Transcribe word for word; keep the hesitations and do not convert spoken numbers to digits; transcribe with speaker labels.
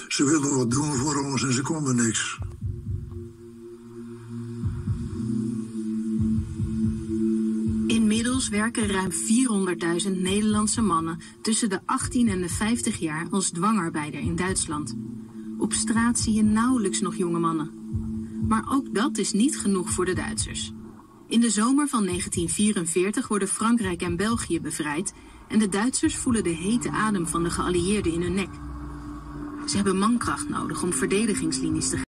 Speaker 1: Ze wilden wat doen voor ons en ze konden niks.
Speaker 2: Inmiddels werken ruim vierhonderdduizend Nederlandse mannen tussen de achttien en de vijftig jaar als dwangarbeider in Duitsland. Op straat zie je nauwelijks nog jonge mannen. Maar ook dat is niet genoeg voor de Duitsers. In de zomer van negentien vierenveertig worden Frankrijk en België bevrijd en de Duitsers voelen de hete adem van de geallieerden in hun nek. Ze hebben mankracht nodig om verdedigingslinies te